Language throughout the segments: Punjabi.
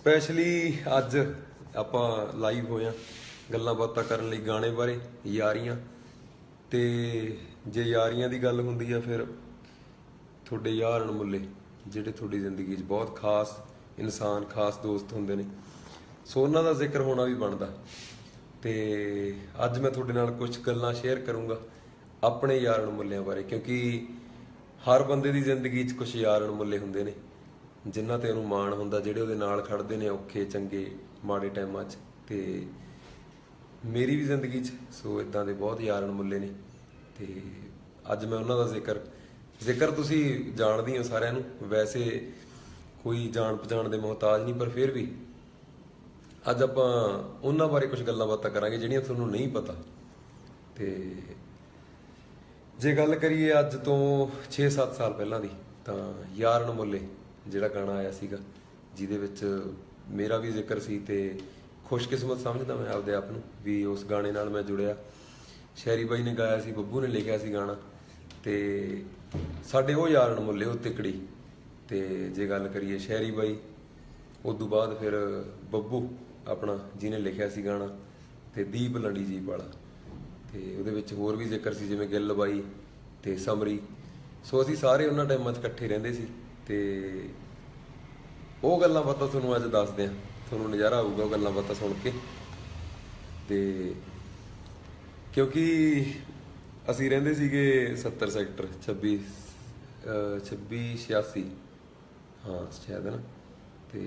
ਸਪੈਸ਼ਲੀ ਅੱਜ ਆਪਾਂ ਲਾਈਵ ਹੋਏ ਆ ਗੱਲਾਂ ਬਾਤਾਂ ਕਰਨ ਲਈ ਗਾਣੇ ਬਾਰੇ, ਯਾਰੀਆਂ। ਤੇ ਜੇ ਯਾਰੀਆਂ ਦੀ ਗੱਲ ਹੁੰਦੀ ਆ ਫਿਰ ਤੁਹਾਡੇ ਯਾਰ ਅਣਮੁੱਲੇ ਜਿਹੜੇ ਤੁਹਾਡੀ ਜ਼ਿੰਦਗੀ 'ਚ ਬਹੁਤ ਖਾਸ ਇਨਸਾਨ, ਖਾਸ ਦੋਸਤ ਹੁੰਦੇ ਨੇ, ਸੋ ਉਹਨਾਂ ਦਾ ਜ਼ਿਕਰ ਹੋਣਾ ਵੀ ਬਣਦਾ। ਤੇ ਅੱਜ ਮੈਂ ਤੁਹਾਡੇ ਨਾਲ ਕੁਝ ਗੱਲਾਂ ਸ਼ੇਅਰ ਕਰੂੰਗਾ ਆਪਣੇ ਯਾਰ ਅਣਮੁੱਲਿਆਂ ਬਾਰੇ, ਕਿਉਂਕਿ ਹਰ ਬੰਦੇ ਦੀ ਜ਼ਿੰਦਗੀ 'ਚ ਕੁਝ ਯਾਰ ਅਣਮੁੱਲੇ ਹੁੰਦੇ ਨੇ ਜਿਨ੍ਹਾਂ ਤੇ ਉਹਨੂੰ ਮਾਣ ਹੁੰਦਾ, ਜਿਹੜੇ ਉਹਦੇ ਨਾਲ ਖੜਦੇ ਨੇ ਔਖੇ ਚੰਗੇ ਮਾੜੇ ਟਾਈਮਾਂ 'ਚ। ਤੇ ਮੇਰੀ ਵੀ ਜ਼ਿੰਦਗੀ 'ਚ ਸੋ ਇਦਾਂ ਦੇ ਬਹੁਤ ਯਾਰ ਅਣਮੁੱਲੇ ਨੇ ਤੇ ਅੱਜ ਮੈਂ ਉਹਨਾਂ ਦਾ ਜ਼ਿਕਰ ਤੁਸੀਂ ਜਾਣਦੇ ਹੋ ਸਾਰਿਆਂ ਨੂੰ, ਵੈਸੇ ਕੋਈ ਜਾਣ ਪਛਾਣ ਦੇ ਮੁਹਤਾਜ ਨਹੀਂ, ਪਰ ਫਿਰ ਵੀ ਅੱਜ ਆਪਾਂ ਉਹਨਾਂ ਬਾਰੇ ਕੁਝ ਗੱਲਾਂ ਬਾਤਾਂ ਕਰਾਂਗੇ ਜਿਹੜੀਆਂ ਤੁਹਾਨੂੰ ਨਹੀਂ ਪਤਾ। ਤੇ ਜੇ ਗੱਲ ਕਰੀਏ ਅੱਜ ਤੋਂ 6-7 ਸਾਲ ਪਹਿਲਾਂ ਦੀ, ਤਾਂ ਯਾਰ ਅਣਮੁੱਲੇ ਜਿਹੜਾ ਗਾਣਾ ਆਇਆ ਸੀਗਾ, ਜਿਹਦੇ ਵਿੱਚ ਮੇਰਾ ਵੀ ਜ਼ਿਕਰ ਸੀ ਤੇ ਖੁਸ਼ਕਿਸਮਤ ਸਮਝਦਾ ਮੈਂ ਆਪਦੇ ਆਪ ਨੂੰ ਵੀ ਉਸ ਗਾਣੇ ਨਾਲ ਮੈਂ ਜੁੜਿਆ। ਸ਼ੈਰੀ ਬਾਈ ਨੇ ਗਾਇਆ ਸੀ, ਬੱਬੂ ਨੇ ਲਿਖਿਆ ਸੀ ਗਾਣਾ, ਤੇ ਸਾਡੇ ਉਹ ਯਾਰ ਅਣਮੁੱਲੇ, ਉਹ ਤਿਕੜੀ। ਤੇ ਜੇ ਗੱਲ ਕਰੀਏ ਸ਼ੈਰੀ ਬਾਈ, ਉਦੋਂ ਬਾਅਦ ਫਿਰ ਬੱਬੂ ਆਪਣਾ ਜਿਹਨੇ ਲਿਖਿਆ ਸੀ ਗਾਣਾ, ਤੇ ਦੀਪ ਲੰਡੀ ਜੀਪ ਵਾਲਾ, ਤੇ ਉਹਦੇ ਵਿੱਚ ਹੋਰ ਵੀ ਜ਼ਿਕਰ ਸੀ ਜਿਵੇਂ ਗਿੱਲ ਬਾਈ ਤੇ ਸਮਰੀ। ਸੋ ਅਸੀਂ ਸਾਰੇ ਉਹਨਾਂ ਟਾਈਮਾਂ 'ਚ ਇਕੱਠੇ ਰਹਿੰਦੇ ਸੀ ਤੇ ਉਹ ਗੱਲਾਂ ਬਾਤਾਂ ਤੁਹਾਨੂੰ ਅੱਜ ਦੱਸਦੇ ਹਾਂ, ਤੁਹਾਨੂੰ ਨਜ਼ਾਰਾ ਆਊਗਾ ਉਹ ਗੱਲਾਂ ਬਾਤਾਂ ਸੁਣ ਕੇ। ਤੇ ਕਿਉਂਕਿ ਅਸੀਂ ਰਹਿੰਦੇ ਸੀਗੇ 70 ਸੈਕਟਰ 2686, ਹਾਂ ਸ਼ਾਇਦ ਨਾ। ਤੇ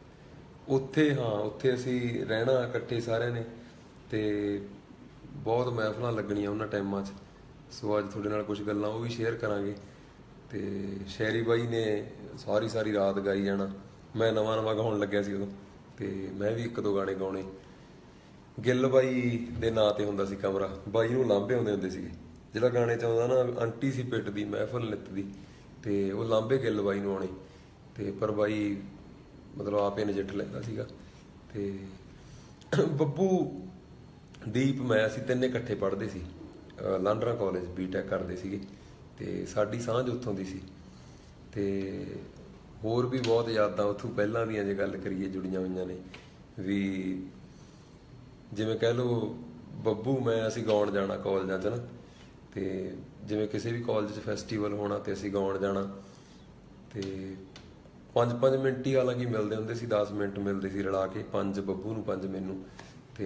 ਉੱਥੇ ਅਸੀਂ ਰਹਿਣਾ ਇਕੱਠੇ ਸਾਰਿਆਂ ਨੇ, ਤੇ ਬਹੁਤ ਮਹਿਫਲਾਂ ਲੱਗਣੀਆਂ ਉਹਨਾਂ ਟਾਈਮਾਂ 'ਚ। ਸੋ ਅੱਜ ਤੁਹਾਡੇ ਨਾਲ ਕੁਝ ਗੱਲਾਂ ਉਹ ਵੀ ਸ਼ੇਅਰ ਕਰਾਂਗੇ। ਤੇ ਸ਼ੈਰੀ ਬਾਈ ਨੇ ਸਾਰੀ ਰਾਤ ਗਾਈ ਜਾਣਾ। ਮੈਂ ਨਵਾਂ ਗਾਉਣ ਲੱਗਿਆ ਸੀ ਉਦੋਂ, ਤੇ ਮੈਂ ਵੀ 1-2 ਗਾਣੇ ਗਾਉਣੇ। ਗਿੱਲ ਬਾਈ ਦੇ ਨਾਂ ਤੇ ਹੁੰਦਾ ਸੀ ਕਮਰਾ, ਬਾਈ ਨੂੰ ਲਾਂਭੇ ਆਉਂਦੇ ਹੁੰਦੇ ਸੀਗੇ। ਜਿਹੜਾ ਗਾਣੇ 'ਚ ਆਉਂਦਾ ਨਾ, ਆਂਟੀ ਸੀ ਪਿੱਟ ਦੀ ਮਹਿਫਲ ਨਿੱਤ ਦੀ, ਤੇ ਉਹ ਲਾਂਭੇ ਗਿੱਲ ਬਾਈ ਨੂੰ ਆਉਣੇ। ਤੇ ਪਰ ਬਾਈ ਮਤਲਬ ਆਪੇ ਨਜਿੱਠ ਲੈਂਦਾ ਸੀਗਾ। ਤੇ ਬੱਬੂ, ਦੀਪ, ਮੈਂ, ਅਸੀਂ ਤਿੰਨੇ ਇਕੱਠੇ ਪੜ੍ਹਦੇ ਸੀ ਲਾਂਡਰਾ ਕਾਲਜ, ਬੀਟੈਕ ਕਰਦੇ ਸੀਗੇ, ਤੇ ਸਾਡੀ ਸਾਂਝ ਉੱਥੋਂ ਦੀ ਸੀ। ਤੇ ਹੋਰ ਵੀ ਬਹੁਤ ਯਾਦਾਂ ਉੱਥੋਂ ਪਹਿਲਾਂ ਦੀਆਂ ਜੇ ਗੱਲ ਕਰੀਏ ਜੁੜੀਆਂ ਹੋਈਆਂ ਨੇ ਵੀ, ਜਿਵੇਂ ਕਹਿ ਲਓ ਬੱਬੂ ਮੈਂ ਅਸੀਂ ਗਾਉਣ ਜਾਣਾ ਕਾਲਜਾਂ 'ਚ ਨਾ, ਤੇ ਜਿਵੇਂ ਕਿਸੇ ਵੀ ਕਾਲਜ 'ਚ ਫੈਸਟੀਵਲ ਹੋਣਾ ਤੇ ਅਸੀਂ ਗਾਉਣ ਜਾਣਾ, ਤੇ 5-5 ਮਿੰਟ ਹੀ ਹਾਲਾਂਕਿ ਮਿਲਦੇ ਹੁੰਦੇ ਸੀ, 10 ਮਿੰਟ ਮਿਲਦੇ ਸੀ ਰਲਾ ਕੇ, 5 ਬੱਬੂ ਨੂੰ 5 ਮੈਨੂੰ। ਤੇ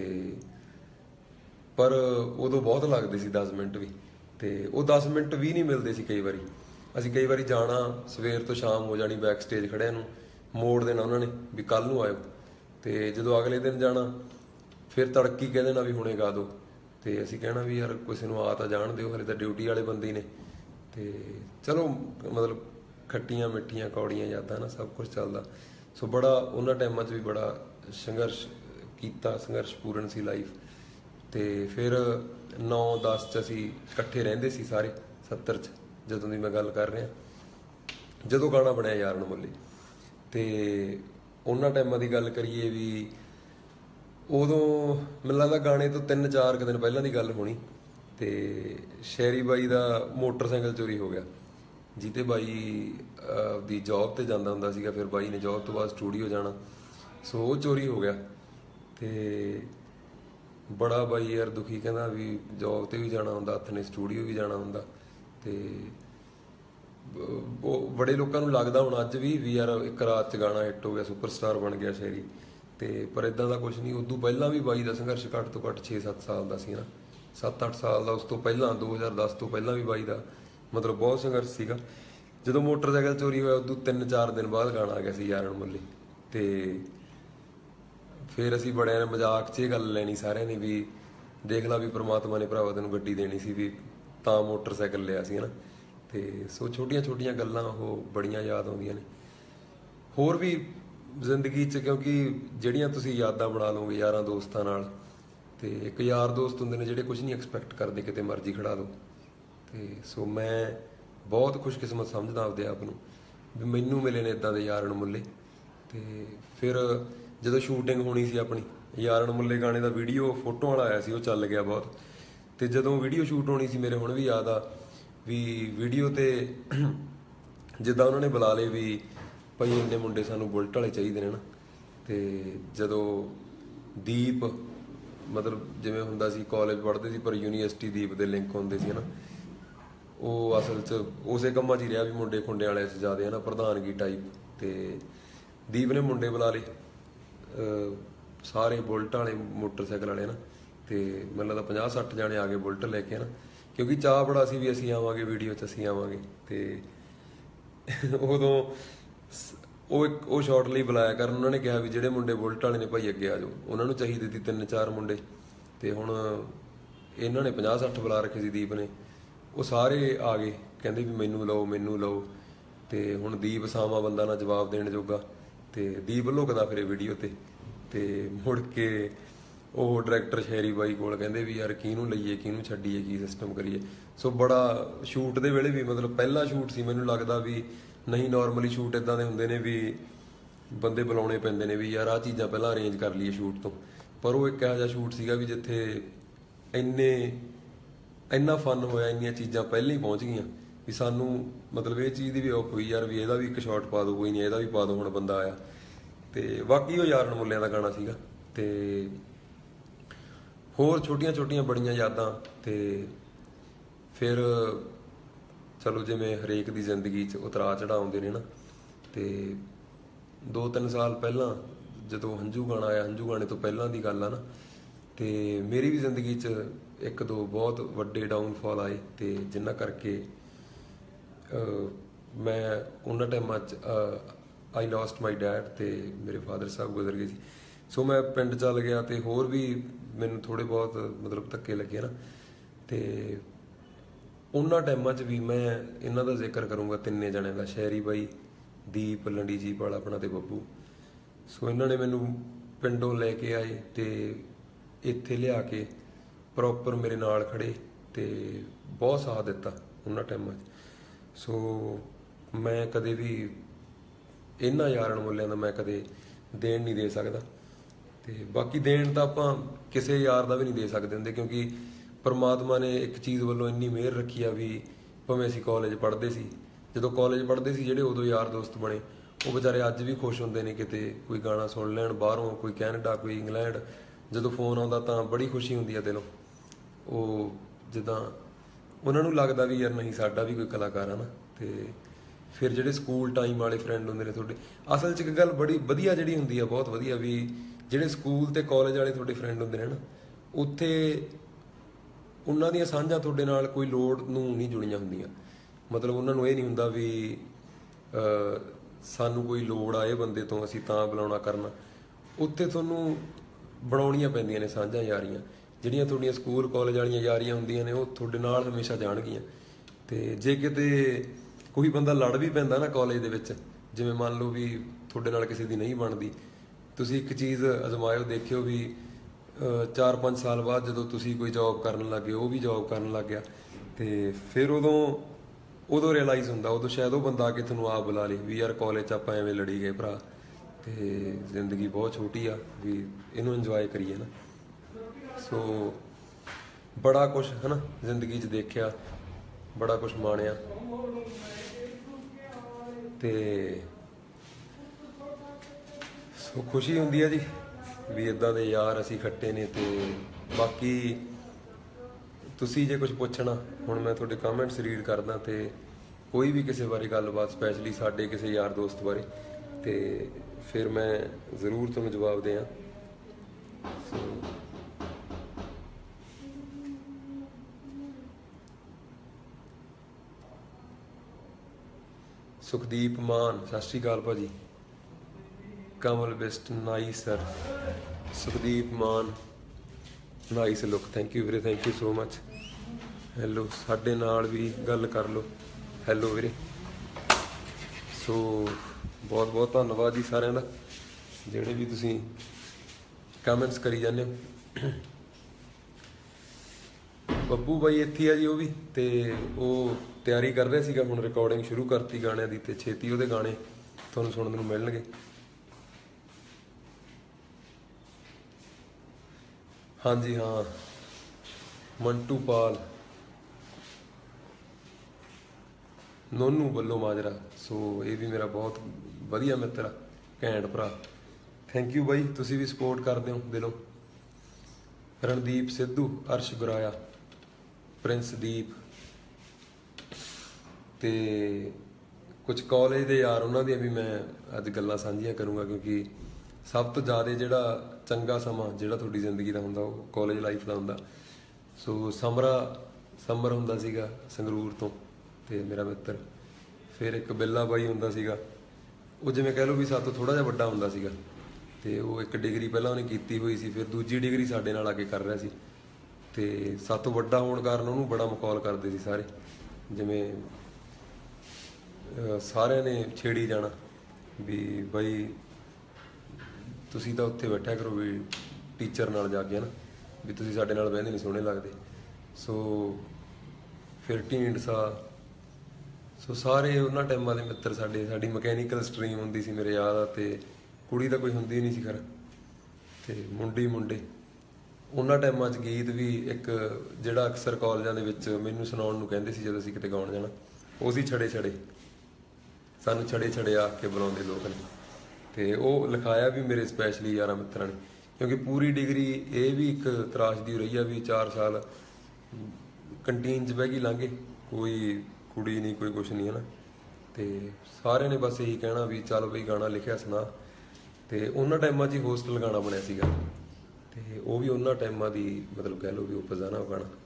ਪਰ ਉਦੋਂ ਬਹੁਤ ਲੱਗਦੇ ਸੀ 10 ਮਿੰਟ ਵੀ, ਤੇ ਉਹ 10 ਮਿੰਟ ਵੀ ਨਹੀਂ ਮਿਲਦੇ ਸੀ ਕਈ ਵਾਰੀ। ਅਸੀਂ ਕਈ ਵਾਰੀ ਜਾਣਾ, ਸਵੇਰ ਤੋਂ ਸ਼ਾਮ ਹੋ ਜਾਣੀ, ਬੈਕ ਸਟੇਜ ਖੜਿਆਂ ਨੂੰ ਮੋੜ ਦੇਣਾ ਉਹਨਾਂ ਨੇ ਵੀ ਕੱਲ ਨੂੰ ਆਇਓ। ਤੇ ਜਦੋਂ ਅਗਲੇ ਦਿਨ ਜਾਣਾ ਫਿਰ ਤੜਕੀ ਕਹਿ ਦੇਣਾ ਵੀ ਹੁਣੇ ਗਾ ਦਿਓ, ਤੇ ਅਸੀਂ ਕਹਿਣਾ ਵੀ ਯਾਰ ਕਿਸੇ ਨੂੰ ਆ ਤਾਂ ਜਾਣ ਦਿਓ, ਹਲੇ ਤਾਂ ਡਿਊਟੀ ਵਾਲੇ ਬੰਦੇ ਹੀ ਨੇ। ਤੇ ਚਲੋ ਮਤਲਬ ਖੱਟੀਆਂ ਮਿੱਠੀਆਂ ਕੌੜੀਆਂ ਯਾਦਾਂ ਨਾ, ਸਭ ਕੁਝ ਚੱਲਦਾ। ਸੋ ਬੜਾ ਉਹਨਾਂ ਟਾਈਮਾਂ 'ਚ ਵੀ ਬੜਾ ਸੰਘਰਸ਼ ਕੀਤਾ, ਸੰਘਰਸ਼ਪੂਰਨ ਸੀ ਲਾਈਫ। ਤੇ ਫਿਰ 9-10 'ਚ ਅਸੀਂ ਇਕੱਠੇ ਰਹਿੰਦੇ ਸੀ ਸਾਰੇ, 70 'ਚ ਜਦੋਂ ਦੀ ਮੈਂ ਗੱਲ ਕਰ ਰਿਹਾ, ਜਦੋਂ ਗਾਣਾ ਬਣਿਆ ਯਾਰ ਅਣਮੁੱਲੇ। ਤੇ ਉਹਨਾਂ ਟਾਈਮਾਂ ਦੀ ਗੱਲ ਕਰੀਏ ਵੀ ਉਦੋਂ ਮੈਨੂੰ ਲੱਗਦਾ ਗਾਣੇ ਤੋਂ 3-4 ਦਿਨ ਪਹਿਲਾਂ ਦੀ ਗੱਲ ਹੋਣੀ, ਤੇ ਸ਼ੈਰੀ ਬਾਈ ਦਾ ਮੋਟਰਸਾਈਕਲ ਚੋਰੀ ਹੋ ਗਿਆ, ਜਿਹਤੇ ਬਾਈ ਦੀ ਜੌਬ ਤੇ ਜਾਂਦਾ ਹੁੰਦਾ ਸੀਗਾ। ਫਿਰ ਬਾਈ ਨੇ ਜੌਬ ਤੋਂ ਬਾਅਦ ਸਟੂਡੀਓ ਜਾਣਾ, ਸੋ ਉਹ ਚੋਰੀ ਹੋ ਗਿਆ। ਤੇ ਬੜਾ ਬਾਈ ਯਾਰ ਦੁਖੀ, ਕਹਿੰਦਾ ਵੀ ਜੌਬ ਤੇ ਵੀ ਜਾਣਾ ਹੁੰਦਾ, ਹੱਥ ਨੇ ਸਟੂਡੀਓ ਵੀ ਜਾਣਾ ਹੁੰਦਾ। ਤੇ ਉਹ ਬੜੇ ਲੋਕਾਂ ਨੂੰ ਲੱਗਦਾ ਹੁਣ ਅੱਜ ਵੀ ਯਾਰ ਇੱਕ ਰਾਤ 'ਚ ਗਾਣਾ ਹਿੱਟ ਹੋ ਗਿਆ, ਸੁਪਰਸਟਾਰ ਬਣ ਗਿਆ ਸ਼ੈਰੀ। ਤੇ ਪਰ ਇਦਾਂ ਦਾ ਕੁਝ ਨਹੀਂ। ਉਦੋਂ ਪਹਿਲਾਂ ਵੀ ਬਾਈ ਦਾ ਸੰਘਰਸ਼ ਘੱਟ ਤੋਂ ਘੱਟ 6-7 ਸਾਲ ਦਾ ਸੀ ਨਾ, 7-8 ਸਾਲ ਦਾ। ਉਸ ਤੋਂ ਪਹਿਲਾਂ 2010 ਤੋਂ ਪਹਿਲਾਂ ਵੀ ਬਾਈ ਦਾ ਮਤਲਬ ਬਹੁਤ ਸੰਘਰਸ਼ ਸੀਗਾ। ਜਦੋਂ ਮੋਟਰਸਾਈਕਲ ਚੋਰੀ ਹੋਇਆ ਉਦੋਂ 3-4 ਦਿਨ ਬਾਅਦ ਗਾਣਾ ਆ ਗਿਆ ਸੀ ਯਾਰ ਅਣਮੁੱਲੇ। ਤੇ ਫਿਰ ਅਸੀਂ ਬੜਿਆਂ ਨੇ ਮਜ਼ਾਕ 'ਚ ਇਹ ਗੱਲ ਲੈਣੀ ਸਾਰਿਆਂ ਨੇ ਵੀ ਦੇਖ ਲਾ ਵੀ ਪ੍ਰਮਾਤਮਾ ਨੇ ਭਰਾਵਾ ਤੈਨੂੰ ਗੱਡੀ ਦੇਣੀ ਸੀ ਵੀ ਤਾਂ ਮੋਟਰਸਾਈਕਲ ਲਿਆ ਸੀ, ਹੈ ਨਾ। ਤੇ ਸੋ ਛੋਟੀਆਂ ਗੱਲਾਂ ਉਹ ਬੜੀਆਂ ਯਾਦ ਆਉਂਦੀਆਂ ਨੇ ਹੋਰ ਵੀ ਜ਼ਿੰਦਗੀ 'ਚ, ਕਿਉਂਕਿ ਜਿਹੜੀਆਂ ਤੁਸੀਂ ਯਾਦਾਂ ਬਣਾ ਲਓਗੇ ਯਾਰਾਂ ਦੋਸਤਾਂ ਨਾਲ। ਤੇ ਇੱਕ ਯਾਰ ਦੋਸਤ ਹੁੰਦੇ ਨੇ ਜਿਹੜੇ ਕੁਝ ਨਹੀਂ ਐਕਸਪੈਕਟ ਕਰਦੇ, ਕਿਤੇ ਮਰਜ਼ੀ ਖੜਾ ਲਓ। ਤੇ ਸੋ ਮੈਂ ਬਹੁਤ ਖੁਸ਼ਕਿਸਮਤ ਸਮਝਦਾ ਆਪਦੇ ਆਪ ਨੂੰ ਵੀ ਮੈਨੂੰ ਮਿਲੇ ਨੇ ਇੱਦਾਂ ਦੇ ਯਾਰ ਅਣਮੁੱਲੇ। ਤੇ ਫਿਰ ਜਦੋਂ ਸ਼ੂਟਿੰਗ ਹੋਣੀ ਸੀ ਆਪਣੀ ਯਾਰ ਅਣਮੁੱਲੇ ਗਾਣੇ ਦਾ ਵੀਡੀਓ ਫੋਟੋ ਵਾਲਾ ਆਇਆ ਸੀ, ਉਹ ਚੱਲ ਗਿਆ ਬਹੁਤ। ਤੇ ਜਦੋਂ ਵੀਡੀਓ ਸ਼ੂਟ ਹੋਣੀ ਸੀ, ਮੇਰੇ ਹੁਣ ਵੀ ਯਾਦ ਆ ਵੀ ਵੀਡੀਓ ਤੇ ਜਿੱਦਾਂ ਉਹਨਾਂ ਨੇ ਬੁਲਾ ਲਏ ਵੀ ਭਾਈ ਇੰਨੇ ਮੁੰਡੇ ਸਾਨੂੰ ਬੁਲਟ ਵਾਲੇ ਚਾਹੀਦੇ ਨੇ ਨਾ, ਤੇ ਜਦੋਂ ਦੀਪ ਮਤਲਬ ਜਿਵੇਂ ਹੁੰਦਾ ਸੀ ਕਾਲਜ ਪੜ੍ਹਦੇ ਸੀ ਪਰ ਯੂਨੀਵਰਸਿਟੀ ਦੀਪ ਦੇ ਲਿੰਕ ਹੁੰਦੇ ਸੀ, ਹੈ ਨਾ। ਉਹ ਅਸਲ 'ਚ ਉਸੇ ਕੰਮਾਂ 'ਚ ਹੀ ਰਿਹਾ ਵੀ ਮੁੰਡੇ ਖੁੰਡੇ ਵਾਲੇ 'ਚ ਜ਼ਿਆਦਾ, ਹੈ ਨਾ, ਪ੍ਰਧਾਨਗੀ ਟਾਈਪ। ਤੇ ਦੀਪ ਨੇ ਮੁੰਡੇ ਬੁਲਾ ਲਏ ਸਾਰੇ ਬੁਲਟ ਵਾਲੇ, ਮੋਟਰਸਾਈਕਲ ਵਾਲੇ, ਨਾ। ਤੇ ਮੈਨੂੰ ਲੱਗਦਾ 50-60 ਜਾਣੇ ਆ ਗਏ ਬੁਲਟ ਲੈ ਕੇ, ਨਾ, ਕਿਉਂਕਿ ਚਾਅ ਬੜਾ ਸੀ ਵੀ ਅਸੀਂ ਆਵਾਂਗੇ, ਵੀਡੀਓ 'ਚ ਅਸੀਂ ਆਵਾਂਗੇ। ਤੇ ਉਦੋਂ ਉਹ ਸ਼ਾਟ ਲਈ ਬੁਲਾਇਆ ਕਰਨ ਉਹਨਾਂ ਨੇ ਕਿਹਾ ਵੀ ਜਿਹੜੇ ਮੁੰਡੇ ਬੁਲਟ ਵਾਲੇ ਨੇ ਭਾਈ ਅੱਗੇ ਆ ਜਾਓ। ਉਹਨਾਂ ਨੂੰ ਚਾਹੀਦੇ ਸੀ 3-4 ਮੁੰਡੇ, ਤੇ ਹੁਣ ਇਹਨਾਂ ਨੇ 50-60 ਬੁਲਾ ਰੱਖੇ ਸੀ ਦੀਪ ਨੇ। ਉਹ ਸਾਰੇ ਆ ਗਏ, ਕਹਿੰਦੇ ਵੀ ਮੈਨੂੰ ਲਓ, ਮੈਨੂੰ ਲਓ। ਤੇ ਹੁਣ ਦੀਪ ਸਾਵਾਂ ਬੰਦਾ ਨਾ ਜਵਾਬ ਦੇਣ ਜੋਗਾ, ਤੇ ਦੀਪ ਲੁਕਦਾ ਫਿਰੇ ਵੀਡੀਓ ਤੇ ਮੁੜ ਕੇ ਉਹ ਡਾਇਰੈਕਟਰ ਸ਼ੈਰੀ ਬਾਈ ਕੋਲ ਕਹਿੰਦੇ ਵੀ ਯਾਰ ਕਿਹਨੂੰ ਲਈਏ, ਕਿਹਨੂੰ ਛੱਡੀਏ, ਕੀ ਸਿਸਟਮ ਕਰੀਏ। ਸੋ ਬੜਾ ਸ਼ੂਟ ਦੇ ਵੇਲੇ ਵੀ, ਮਤਲਬ ਪਹਿਲਾ ਸ਼ੂਟ ਸੀ, ਮੈਨੂੰ ਲੱਗਦਾ ਵੀ ਨਹੀਂ ਨਾਰਮਲੀ ਸ਼ੂਟ ਇਦਾਂ ਦੇ ਹੁੰਦੇ ਨੇ ਵੀ ਬੰਦੇ ਬੁਲਾਉਣੇ ਪੈਂਦੇ ਨੇ ਵੀ ਯਾਰ ਆਹ ਚੀਜ਼ਾਂ ਪਹਿਲਾਂ ਅਰੇਂਜ ਕਰ ਲਈਏ ਸ਼ੂਟ ਤੋਂ। ਪਰ ਉਹ ਇੱਕ ਇਹੋ ਜਿਹਾ ਸ਼ੂਟ ਸੀਗਾ ਵੀ ਜਿੱਥੇ ਇੰਨਾ ਫਨ ਹੋਇਆ, ਇੰਨੀਆਂ ਚੀਜ਼ਾਂ ਪਹਿਲਾਂ ਹੀ ਪਹੁੰਚ ਗਈਆਂ ਵੀ ਸਾਨੂੰ ਮਤਲਬ ਇਹ ਚੀਜ਼ ਦੀ ਵੀ ਔਖ ਹੋਈ ਯਾਰ ਵੀ ਇਹਦਾ ਵੀ ਇੱਕ ਸ਼ਾਟ ਪਾ ਦਿਓ, ਕੋਈ ਨਹੀਂ ਇਹਦਾ ਵੀ ਪਾ ਦਿਓ, ਹੁਣ ਬੰਦਾ ਆਇਆ। ਤੇ ਬਾਕੀ ਉਹ ਯਾਰ ਅਣਮੁੱਲਿਆਂ ਦਾ ਗਾਣਾ ਸੀਗਾ। ਤੇ ਹੋਰ ਛੋਟੀਆਂ ਬੜੀਆਂ ਯਾਦਾਂ। ਤੇ ਫਿਰ ਚਲੋ ਜਿਵੇਂ ਹਰੇਕ ਦੀ ਜ਼ਿੰਦਗੀ 'ਚ ਉਤਰਾਅ ਚੜ੍ਹਾਅ ਆਉਂਦੇ ਨੇ, ਨਾ। ਤੇ 2-3 ਸਾਲ ਪਹਿਲਾਂ ਜਦੋਂ ਹੰਝੂ ਗਾਣਾ ਆਇਆ, ਹੰਝੂ ਗਾਣੇ ਤੋਂ ਪਹਿਲਾਂ ਦੀ ਗੱਲ ਆ, ਨਾ, ਤੇ ਮੇਰੀ ਵੀ ਜ਼ਿੰਦਗੀ 'ਚ 1-2 ਬਹੁਤ ਵੱਡੇ ਡਾਊਨਫਾਲ ਆਏ, ਤੇ ਜਿਨ੍ਹਾਂ ਕਰਕੇ ਮੈਂ ਉਹਨਾਂ ਟਾਈਮਾਂ 'ਚ ਆਈ ਲੋਸਟ ਮਾਈ ਡੈਡ, ਤੇ ਮੇਰੇ ਫਾਦਰ ਸਾਹਿਬ ਗੁਜ਼ਰ ਗਏ ਸੀ। ਸੋ ਮੈਂ ਪਿੰਡ ਚੱਲ ਗਿਆ, ਤੇ ਹੋਰ ਵੀ ਮੈਨੂੰ ਥੋੜ੍ਹੇ ਬਹੁਤ ਮਤਲਬ ਧੱਕੇ ਲੱਗੇ, ਨਾ। ਤੇ ਉਹਨਾਂ ਟਾਈਮਾਂ 'ਚ ਵੀ ਮੈਂ ਇਹਨਾਂ ਦਾ ਜ਼ਿਕਰ ਕਰੂੰਗਾ, 3 ਜਣਿਆਂ ਦਾ, ਸ਼ੈਰੀ ਬਾਈ, ਦੀਪ, ਲੰਡੀ ਜੀਪ ਵਾਲਾ ਆਪਣਾ, ਤੇ ਬੱਬੂ। ਸੋ ਇਹਨਾਂ ਨੇ ਮੈਨੂੰ ਪਿੰਡੋਂ ਲੈ ਕੇ ਆਏ ਤੇ ਇੱਥੇ ਲਿਆ ਕੇ ਪ੍ਰੋਪਰ ਮੇਰੇ ਨਾਲ ਖੜੇ ਤੇ ਬਹੁਤ ਸਾਥ ਦਿੱਤਾ ਉਹਨਾਂ ਟਾਈਮਾਂ 'ਚ। ਸੋ ਮੈਂ ਕਦੇ ਵੀ ਇਹਨਾਂ ਯਾਰਾਂ ਮੁੱਲਿਆਂ ਦਾ ਮੈਂ ਕਦੇ ਦੇਣ ਨਹੀਂ ਦੇ ਸਕਦਾ। ਤੇ ਬਾਕੀ ਦੇਣ ਤਾਂ ਆਪਾਂ ਕਿਸੇ ਯਾਰ ਦਾ ਵੀ ਨਹੀਂ ਦੇ ਸਕਦੇ ਹੁੰਦੇ, ਕਿਉਂਕਿ ਪਰਮਾਤਮਾ ਨੇ ਇੱਕ ਚੀਜ਼ ਵੱਲੋਂ ਇੰਨੀ ਮਿਹਰ ਰੱਖੀ ਆ ਵੀ ਭਾਵੇਂ ਅਸੀਂ ਕਾਲਜ ਪੜ੍ਹਦੇ ਸੀ, ਜਦੋਂ ਕਾਲਜ ਪੜ੍ਹਦੇ ਸੀ ਜਿਹੜੇ ਉਦੋਂ ਯਾਰ ਦੋਸਤ ਬਣੇ, ਉਹ ਵਿਚਾਰੇ ਅੱਜ ਵੀ ਖੁਸ਼ ਹੁੰਦੇ ਨੇ ਕਿਤੇ ਕੋਈ ਗਾਣਾ ਸੁਣ ਲੈਣ ਬਾਹਰੋਂ, ਕੋਈ ਕੈਨੇਡਾ, ਕੋਈ ਇੰਗਲੈਂਡ। ਜਦੋਂ ਫੋਨ ਆਉਂਦਾ ਤਾਂ ਬੜੀ ਖੁਸ਼ੀ ਹੁੰਦੀ ਆ ਦਿਲੋਂ। ਉਹ ਜਿੱਦਾਂ ਉਹਨਾਂ ਨੂੰ ਲੱਗਦਾ ਵੀ ਯਾਰ ਨਹੀਂ ਸਾਡਾ ਵੀ ਕੋਈ ਕਲਾਕਾਰ ਆ, ਨਾ। ਤੇ ਫਿਰ ਜਿਹੜੇ ਸਕੂਲ ਟਾਈਮ ਵਾਲੇ ਫਰੈਂਡ ਹੁੰਦੇ ਨੇ ਤੁਹਾਡੇ, ਅਸਲ 'ਚ ਇੱਕ ਗੱਲ ਬੜੀ ਵਧੀਆ ਜਿਹੜੀ ਹੁੰਦੀ ਆ, ਬਹੁਤ ਵਧੀਆ, ਵੀ ਜਿਹੜੇ ਸਕੂਲ ਤੇ ਕਾਲਜ ਵਾਲੇ ਤੁਹਾਡੇ ਫਰੈਂਡ ਹੁੰਦੇ ਨੇ, ਨਾ, ਉੱਥੇ ਉਹਨਾਂ ਦੀਆਂ ਸਾਂਝਾਂ ਤੁਹਾਡੇ ਨਾਲ ਕੋਈ ਲੋੜ ਨੂੰ ਨਹੀਂ ਜੁੜੀਆਂ ਹੁੰਦੀਆਂ। ਮਤਲਬ ਉਹਨਾਂ ਨੂੰ ਇਹ ਨਹੀਂ ਹੁੰਦਾ ਵੀ ਸਾਨੂੰ ਕੋਈ ਲੋੜ ਆ ਇਹ ਬੰਦੇ ਤੋਂ, ਅਸੀਂ ਤਾਂ ਬੁਲਾਉਣਾ ਕਰਨਾ। ਉੱਥੇ ਤੁਹਾਨੂੰ ਬਣਾਉਣੀਆਂ ਪੈਂਦੀਆਂ ਨੇ ਸਾਂਝਾਂ ਯਾਰੀਆਂ। ਜਿਹੜੀਆਂ ਤੁਹਾਡੀਆਂ ਸਕੂਲ ਕਾਲਜ ਵਾਲੀਆਂ ਯਾਰੀਆਂ ਹੁੰਦੀਆਂ ਨੇ ਉਹ ਤੁਹਾਡੇ ਨਾਲ ਹਮੇਸ਼ਾ ਜਾਣਗੀਆਂ। ਤੇ ਜੇ ਕਿਤੇ ਕੋਈ ਬੰਦਾ ਲੜ ਵੀ ਪੈਂਦਾ ਨਾ ਕਾਲਜ ਦੇ ਵਿੱਚ, ਜਿਵੇਂ ਮੰਨ ਲਓ ਵੀ ਤੁਹਾਡੇ ਨਾਲ ਕਿਸੇ ਦੀ ਨਹੀਂ ਬਣਦੀ, ਤੁਸੀਂ ਇੱਕ ਚੀਜ਼ ਅਜ਼ਮਾਇਓ, ਦੇਖਿਓ ਵੀ 4-5 ਸਾਲ ਬਾਅਦ ਜਦੋਂ ਤੁਸੀਂ ਕੋਈ ਜੌਬ ਕਰਨ ਲੱਗੇ, ਉਹ ਵੀ ਜੌਬ ਕਰਨ ਲੱਗ ਗਿਆ, ਤੇ ਫਿਰ ਉਦੋਂ ਰਿਅਲਾਈਜ਼ ਹੁੰਦਾ, ਉਦੋਂ ਸ਼ਾਇਦ ਉਹ ਬੰਦਾ ਆ ਕੇ ਤੁਹਾਨੂੰ ਆਪ ਬੁਲਾ ਲੇ ਵੀ ਯਾਰ ਕਾਲਜ 'ਚ ਆਪਾਂ ਐਵੇਂ ਲੜੀ ਗਏ ਭਰਾ, ਤੇ ਜ਼ਿੰਦਗੀ ਬਹੁਤ ਛੋਟੀ ਆ, ਵੀ ਇਹਨੂੰ ਇੰਜੋਏ ਕਰੀਏ, ਨਾ। ਸੋ ਬੜਾ ਕੁਛ ਹੈ ਨਾ ਜ਼ਿੰਦਗੀ 'ਚ ਦੇਖਿਆ, ਬੜਾ ਕੁਛ ਮਾਣਿਆ, ਤੇ ਸੋ ਖੁਸ਼ੀ ਹੁੰਦੀ ਆ ਜੀ ਵੀ ਇੱਦਾਂ ਦੇ ਯਾਰ ਅਸੀਂ ਖੱਟੇ ਨੇ। ਤੇ ਬਾਕੀ ਤੁਸੀਂ ਜੇ ਕੁਝ ਪੁੱਛਣਾ, ਹੁਣ ਮੈਂ ਤੁਹਾਡੇ ਕਮੈਂਟਸ ਰੀਡ ਕਰਦਾ, ਤੇ ਕੋਈ ਵੀ ਕਿਸੇ ਬਾਰੇ ਗੱਲਬਾਤ, ਸਪੈਸ਼ਲੀ ਸਾਡੇ ਕਿਸੇ ਯਾਰ ਦੋਸਤ ਬਾਰੇ, ਤੇ ਫਿਰ ਮੈਂ ਜ਼ਰੂਰ ਤੁਹਾਨੂੰ ਜਵਾਬ ਦਿਆਂ। ਸੁਖਦੀਪ ਮਾਨ, ਸਤਿ ਸ਼੍ਰੀ ਅਕਾਲ ਭਾਜੀ। Kamal Bist, nice sir. Sukhdeep Mann, nice look, thank you ਵੀਰੇ, thank you so much. Hello, ਸਾਡੇ ਨਾਲ ਵੀ ਗੱਲ ਕਰ ਲਓ। ਹੈਲੋ ਵੀਰੇ। ਸੋ ਬਹੁਤ ਬਹੁਤ ਧੰਨਵਾਦ ਜੀ ਸਾਰਿਆਂ ਦਾ, ਜਿਹੜੇ ਵੀ ਤੁਸੀਂ ਕਮੈਂਟਸ ਕਰੀ ਜਾਂਦੇ ਹੋ। ਬੱਬੂ ਬਾਈ ਇੱਥੇ ਆ ਜੀ, ਉਹ ਵੀ, ਤੇ ਉਹ ਤਿਆਰੀ ਕਰ ਰਿਹਾ ਸੀਗਾ, ਹੁਣ ਰਿਕਾਰਡਿੰਗ ਸ਼ੁਰੂ ਕਰਤੀ ਗਾਣਿਆਂ ਦੀ, ਤੇ ਛੇਤੀ ਉਹਦੇ ਗਾਣੇ ਤੁਹਾਨੂੰ ਸੁਣਨ ਨੂੰ ਮਿਲਣਗੇ। ਹਾਂਜੀ ਹਾਂ, ਮੰਟੂ ਪਾਲ, ਨੋਨੂ ਵੱਲੋਂ ਮਾਜਰਾ। ਸੋ ਇਹ ਵੀ ਮੇਰਾ ਬਹੁਤ ਵਧੀਆ ਮਿੱਤਰ ਆ, ਘੈਂਟ ਭਰਾ, ਥੈਂਕ ਯੂ ਬਾਈ, ਤੁਸੀਂ ਵੀ ਸਪੋਰਟ ਕਰਦੇ ਹੋ ਦਿਲੋਂ। ਰਣਦੀਪ ਸਿੱਧੂ, ਅਰਸ਼ ਗੁਰਾਇਆ, ਪ੍ਰਿੰਸ ਦੀਪ ਤੇ ਕੁਝ ਕਾਲਜ ਦੇ ਯਾਰ, ਉਹਨਾਂ ਦੀਆਂ ਵੀ ਮੈਂ ਅੱਜ ਗੱਲਾਂ ਸਾਂਝੀਆਂ ਕਰੂੰਗਾ, ਕਿਉਂਕਿ ਸਭ ਤੋਂ ਜ਼ਿਆਦਾ ਜਿਹੜਾ ਚੰਗਾ ਸਮਾਂ ਜਿਹੜਾ ਤੁਹਾਡੀ ਜ਼ਿੰਦਗੀ ਦਾ ਹੁੰਦਾ ਉਹ ਕਾਲਜ ਲਾਈਫ ਦਾ ਹੁੰਦਾ। ਸੋ ਸਮਰ ਹੁੰਦਾ ਸੀਗਾ ਸੰਗਰੂਰ ਤੋਂ, ਤੇ ਮੇਰਾ ਮਿੱਤਰ। ਫਿਰ ਇੱਕ ਬਿੱਲਾ ਬਾਈ ਹੁੰਦਾ ਸੀਗਾ, ਉਹ ਜਿਵੇਂ ਕਹਿ ਲਓ ਵੀ ਸਾਡੇ ਤੋਂ ਥੋੜ੍ਹਾ ਜਿਹਾ ਵੱਡਾ ਹੁੰਦਾ ਸੀਗਾ, ਤੇ ਉਹ ਇੱਕ ਡਿਗਰੀ ਪਹਿਲਾਂ ਉਹਨੇ ਕੀਤੀ ਹੋਈ ਸੀ, ਫਿਰ ਦੂਜੀ ਡਿਗਰੀ ਸਾਡੇ ਨਾਲ ਆ ਕੇ ਕਰ ਰਿਹਾ ਸੀ, ਤੇ ਸਾਡੇ ਤੋਂ ਵੱਡਾ ਹੋਣ ਕਾਰਨ ਉਹਨੂੰ ਬੜਾ ਮਖੌਲ ਕਰਦੇ ਸੀ ਸਾਰੇ। ਜਿਵੇਂ ਸਾਰਿਆਂ ਨੇ ਛੇੜੀ ਜਾਣਾ ਵੀ ਬਾਈ ਤੁਸੀਂ ਤਾਂ ਉੱਥੇ ਬੈਠਿਆ ਕਰੋ ਵੀ ਟੀਚਰ ਨਾਲ ਜਾ ਕੇ, ਹੈ ਨਾ, ਵੀ ਤੁਸੀਂ ਸਾਡੇ ਨਾਲ ਬਹਿੰਦੇ ਨਹੀਂ ਸੋਹਣੇ ਲੱਗਦੇ। ਸੋ ਫਿਰ ਢੀਂਡਸਾ, ਸੋ ਸਾਰੇ ਉਹਨਾਂ ਟਾਈਮਾਂ ਦੇ ਮਿੱਤਰ ਸਾਡੇ। ਸਾਡੀ ਮਕੈਨੀਕਲ ਸਟਰੀਮ ਹੁੰਦੀ ਸੀ ਮੇਰੇ ਯਾਦ ਆ, ਤੇ ਕੁੜੀ ਤਾਂ ਕੋਈ ਹੁੰਦੀ ਨਹੀਂ ਸੀ ਖਰ, ਤੇ ਮੁੰਡੇ ਉਹਨਾਂ ਟਾਈਮਾਂ 'ਚ ਗੀਤ ਵੀ ਇੱਕ ਜਿਹੜਾ ਅਕਸਰ ਕਾਲਜਾਂ ਦੇ ਵਿੱਚ ਮੈਨੂੰ ਸੁਣਾਉਣ ਨੂੰ ਕਹਿੰਦੇ ਸੀ ਜਦੋਂ ਅਸੀਂ ਕਿਤੇ ਗਾਉਣ ਜਾਣਾ, ਉਹ ਸੀ ਛੜੇ ਸਾਨੂੰ ਛੜੇ ਆ ਕੇ ਬੁਲਾਉਂਦੇ ਲੋਕ ਨੇ। ਤੇ ਉਹ ਲਿਖਾਇਆ ਵੀ ਮੇਰੇ ਸਪੈਸ਼ਲੀ ਯਾਰਾਂ ਮਿੱਤਰਾਂ ਨੇ, ਕਿਉਂਕਿ ਪੂਰੀ ਡਿਗਰੀ ਇਹ ਵੀ ਇੱਕ ਤਰਾਸ਼ਦੀ ਰਹੀ ਆ ਵੀ 4 ਸਾਲ ਕੰਟੀਨ 'ਚ ਬਹਿ ਕੇ ਲੰਘੇ, ਕੋਈ ਕੁੜੀ ਨਹੀਂ, ਕੋਈ ਕੁਛ ਨਹੀਂ, ਹੈ ਨਾ। ਤੇ ਸਾਰਿਆਂ ਨੇ ਬਸ ਇਹੀ ਕਹਿਣਾ ਵੀ ਚੱਲ ਬਈ ਗਾਣਾ ਲਿਖਿਆ ਸੁਣਾ। ਤੇ ਉਹਨਾਂ ਟਾਈਮਾਂ 'ਚ ਹੀ ਹੋਸਟਲ ਗਾਣਾ ਬਣਿਆ ਸੀਗਾ, ਤੇ ਉਹ ਵੀ ਉਹਨਾਂ ਟਾਈਮਾਂ ਦੀ ਮਤਲਬ ਕਹਿ ਲਓ ਵੀ ਉਹ ਪਜ਼ਾਨਾ ਗਾਣਾ।